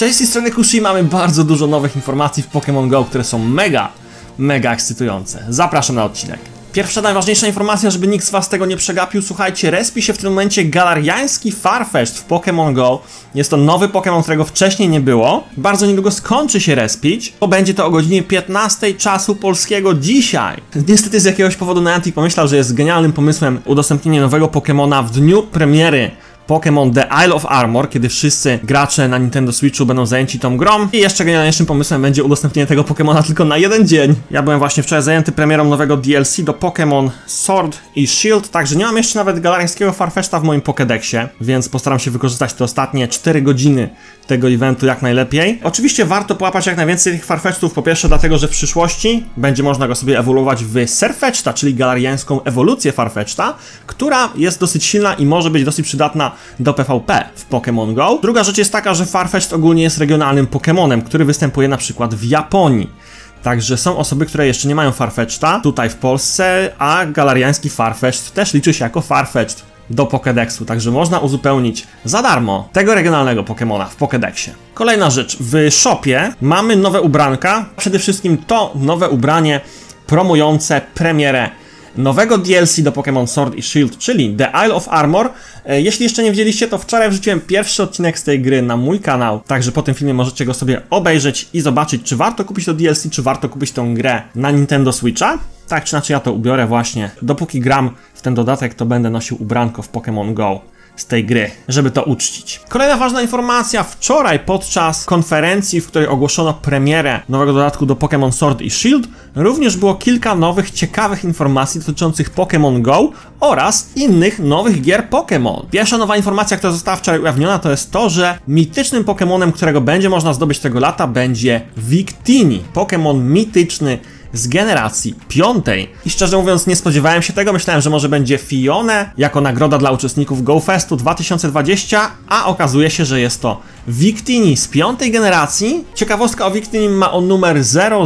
Cześć, z tej strony Kushi, mamy bardzo dużo nowych informacji w Pokémon Go, które są mega ekscytujące. Zapraszam na odcinek. Pierwsza, najważniejsza informacja, żeby nikt z was tego nie przegapił, słuchajcie, respi się w tym momencie galariański Farfetch'd w Pokémon Go. Jest to nowy Pokémon, którego wcześniej nie było. Bardzo niedługo skończy się respić, bo będzie to o godzinie 15 czasu polskiego dzisiaj. Niestety z jakiegoś powodu Niantic pomyślał, że jest genialnym pomysłem udostępnienie nowego Pokémona w dniu premiery Pokémon The Isle of Armor, kiedy wszyscy gracze na Nintendo Switchu będą zajęci tą grą. I jeszcze genialniejszym pomysłem będzie udostępnienie tego Pokémona tylko na jeden dzień. Ja byłem właśnie wczoraj zajęty premierą nowego DLC do Pokémon Sword i Shield, także nie mam jeszcze nawet galariańskiego Farfetch'da w moim Pokédexie, więc postaram się wykorzystać te ostatnie 4 godziny tego eventu jak najlepiej. Oczywiście warto połapać jak najwięcej tych Farfetch'dów, po pierwsze dlatego, że w przyszłości będzie można go sobie ewoluować w Sirfetch'da, czyli galariańską ewolucję Farfetch'da, która jest dosyć silna i może być dosyć przydatna do PvP w Pokémon Go. Druga rzecz jest taka, że Farfetch'd ogólnie jest regionalnym Pokémonem, który występuje na przykład w Japonii. Także są osoby, które jeszcze nie mają Farfetch'da tutaj w Polsce, a galariański Farfetch'd też liczy się jako Farfetch'd do Pokédexu, także można uzupełnić za darmo tego regionalnego Pokémona w Pokédexie. Kolejna rzecz, w shopie mamy nowe ubranka, przede wszystkim to nowe ubranie promujące premierę nowego DLC do Pokémon Sword i Shield, czyli The Isle of Armor. Jeśli jeszcze nie widzieliście, to wczoraj wrzuciłem pierwszy odcinek z tej gry na mój kanał, także po tym filmie możecie go sobie obejrzeć i zobaczyć, czy warto kupić to DLC, czy warto kupić tą grę na Nintendo Switcha. Tak czy inaczej ja to ubiorę właśnie. Dopóki gram w ten dodatek, to będę nosił ubranko w Pokémon Go z tej gry, żeby to uczcić. Kolejna ważna informacja, wczoraj podczas konferencji, w której ogłoszono premierę nowego dodatku do Pokémon Sword i Shield, również było kilka nowych, ciekawych informacji dotyczących Pokémon Go oraz innych nowych gier Pokémon. Pierwsza nowa informacja, która została wczoraj ujawniona, to jest to, że mitycznym Pokémonem, którego będzie można zdobyć tego lata, będzie Victini, Pokémon mityczny z generacji 5. I szczerze mówiąc nie spodziewałem się tego, myślałem, że może będzie Fione jako nagroda dla uczestników GoFestu 2020, a okazuje się, że jest to Victini z 5. generacji. Ciekawostka o Victini, ma on numer 000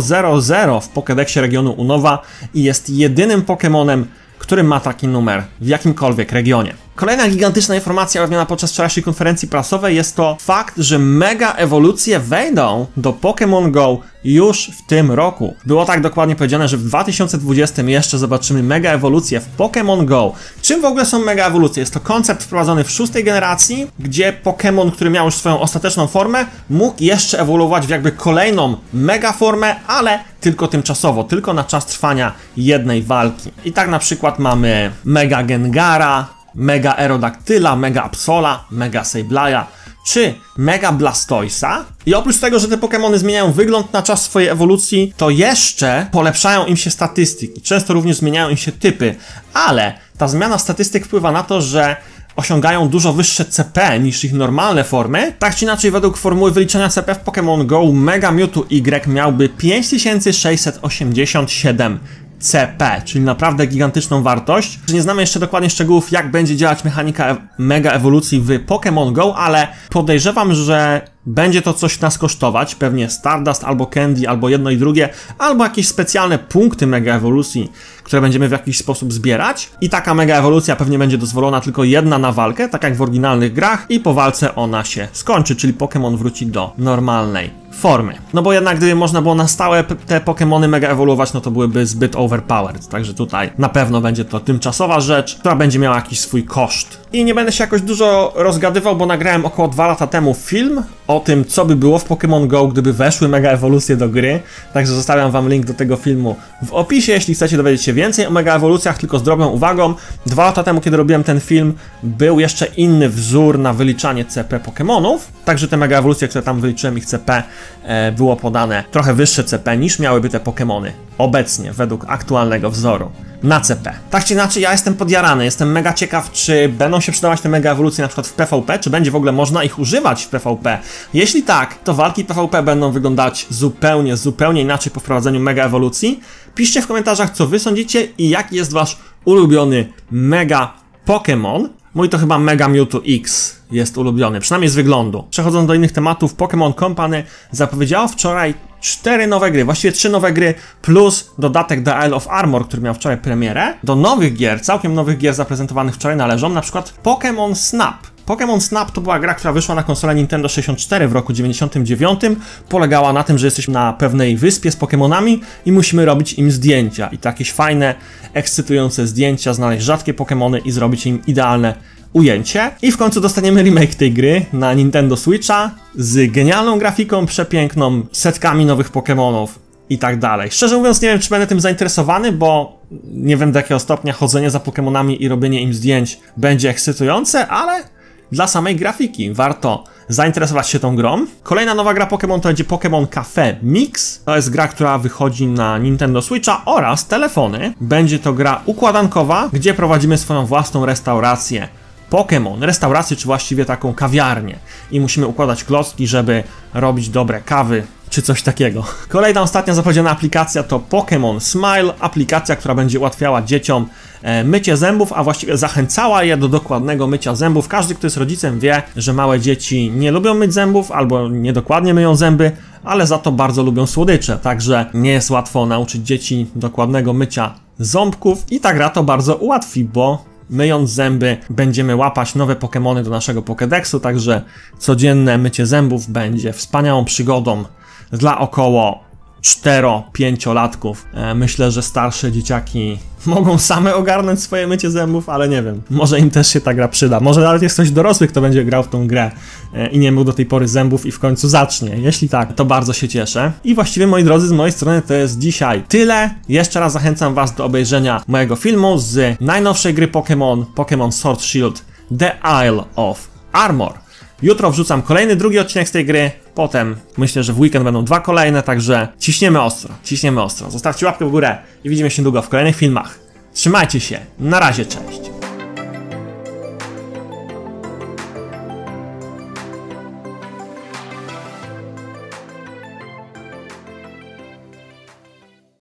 w Pokédexie regionu Unova i jest jedynym Pokémonem, który ma taki numer w jakimkolwiek regionie. Kolejna gigantyczna informacja ujawniona podczas wczorajszej konferencji prasowej jest to fakt, że mega ewolucje wejdą do Pokémon Go już w tym roku. Było tak dokładnie powiedziane, że w 2020 jeszcze zobaczymy mega ewolucje w Pokémon Go. Czym w ogóle są mega ewolucje? Jest to koncept wprowadzony w 6. generacji, gdzie Pokémon, który miał już swoją ostateczną formę, mógł jeszcze ewoluować w jakby kolejną mega formę, ale tylko tymczasowo, tylko na czas trwania jednej walki. I tak na przykład mamy Mega Gengara, Mega Aerodactyla, Mega Absola, Mega Sableya czy Mega Blastoisa. I oprócz tego, że te Pokémony zmieniają wygląd na czas swojej ewolucji, to jeszcze polepszają im się statystyki. Często również zmieniają im się typy, ale ta zmiana statystyk wpływa na to, że osiągają dużo wyższe CP niż ich normalne formy. Tak czy inaczej, według formuły wyliczenia CP w Pokémon Go Mega Mewtwo Y miałby 5687 CP, czyli naprawdę gigantyczną wartość. Nie znamy jeszcze dokładnie szczegółów, jak będzie działać mechanika mega ewolucji w Pokémon Go, ale podejrzewam, że będzie to coś nas kosztować, pewnie Stardust albo Candy, albo jedno i drugie, albo jakieś specjalne punkty mega ewolucji, które będziemy w jakiś sposób zbierać. I taka mega ewolucja pewnie będzie dozwolona tylko jedna na walkę, tak jak w oryginalnych grach, i po walce ona się skończy, czyli Pokémon wróci do normalnej formy. No bo jednak gdyby można było na stałe te Pokémony mega ewoluować, no to byłyby zbyt overpowered, także tutaj na pewno będzie to tymczasowa rzecz, która będzie miała jakiś swój koszt. I nie będę się jakoś dużo rozgadywał, bo nagrałem około 2 lata temu film o tym, co by było w Pokémon Go, gdyby weszły mega ewolucje do gry, także zostawiam wam link do tego filmu w opisie, jeśli chcecie dowiedzieć się więcej o mega ewolucjach, tylko z drobną uwagą. 2 lata temu, kiedy robiłem ten film, był jeszcze inny wzór na wyliczanie CP Pokémonów, także te mega ewolucje, które tam wyliczyłem, ich CP było podane trochę wyższe CP niż miałyby te Pokémony obecnie według aktualnego wzoru na CP. Tak czy inaczej, ja jestem podjarany, jestem mega ciekaw, czy będą się przydawać te mega ewolucje na przykład w PvP, czy będzie w ogóle można ich używać w PvP. Jeśli tak, to walki PvP będą wyglądać zupełnie inaczej po wprowadzeniu mega ewolucji. Piszcie w komentarzach, co wy sądzicie i jaki jest wasz ulubiony mega Pokémon. Mój to chyba Mega Mewtwo X jest ulubiony, przynajmniej z wyglądu. Przechodząc do innych tematów, Pokémon Company zapowiedziało wczoraj 4 nowe gry, właściwie 3 nowe gry plus dodatek The Isle of Armor, który miał wczoraj premierę. Do nowych gier, całkiem nowych gier zaprezentowanych wczoraj należą na przykład Pokémon Snap. Pokémon Snap to była gra, która wyszła na konsolę Nintendo 64 w roku 99. Polegała na tym, że jesteśmy na pewnej wyspie z Pokémonami i musimy robić im zdjęcia. I to jakieś fajne, ekscytujące zdjęcia, znaleźć rzadkie Pokémony i zrobić im idealne ujęcie. I w końcu dostaniemy remake tej gry na Nintendo Switcha z genialną grafiką, przepiękną, setkami nowych Pokémonów i tak dalej. Szczerze mówiąc, nie wiem, czy będę tym zainteresowany, bo nie wiem, do jakiego stopnia chodzenie za Pokémonami i robienie im zdjęć będzie ekscytujące, ale dla samej grafiki warto zainteresować się tą grą. Kolejna nowa gra Pokémon to będzie Pokémon Café Mix. To jest gra, która wychodzi na Nintendo Switcha oraz telefony. Będzie to gra układankowa, gdzie prowadzimy swoją własną restaurację Pokémon. Restaurację, czy właściwie taką kawiarnię. I musimy układać klocki, żeby robić dobre kawy, czy coś takiego. Kolejna, ostatnia zapowiedziana aplikacja to Pokémon Smile. Aplikacja, która będzie ułatwiała dzieciom mycie zębów, a właściwie zachęcała je do dokładnego mycia zębów. Każdy, kto jest rodzicem, wie, że małe dzieci nie lubią myć zębów albo niedokładnie myją zęby, ale za to bardzo lubią słodycze. Także nie jest łatwo nauczyć dzieci dokładnego mycia ząbków i ta gra to bardzo ułatwi, bo myjąc zęby będziemy łapać nowe Pokémony do naszego Pokédexu, także codzienne mycie zębów będzie wspaniałą przygodą dla około 4-5-latków. Myślę, że starsze dzieciaki mogą same ogarnąć swoje mycie zębów, ale nie wiem, może im też się ta gra przyda. Może nawet jest ktoś dorosły, kto będzie grał w tą grę i nie mył do tej pory zębów i w końcu zacznie. Jeśli tak, to bardzo się cieszę. I właściwie, moi drodzy, z mojej strony to jest dzisiaj tyle. Jeszcze raz zachęcam was do obejrzenia mojego filmu z najnowszej gry Pokémon, Pokémon Sword Shield The Isle of Armor. Jutro wrzucam kolejny, drugi odcinek z tej gry, potem myślę, że w weekend będą 2 kolejne, także ciśniemy ostro, ciśniemy ostro. Zostawcie łapkę w górę i widzimy się niedługo w kolejnych filmach. Trzymajcie się, na razie, cześć!